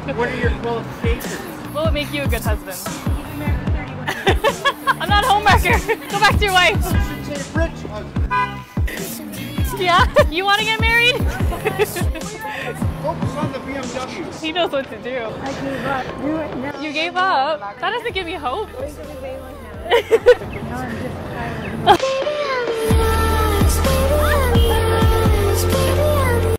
What are your qualifications? What would make you a good husband? I'm not a homewrecker. Go back to your wife. Rich husband. Yeah? You want to get married? Focus on the BMW. He knows what to do. I gave up. Do it now. You gave up? That doesn't give me hope. Now I'm just tired.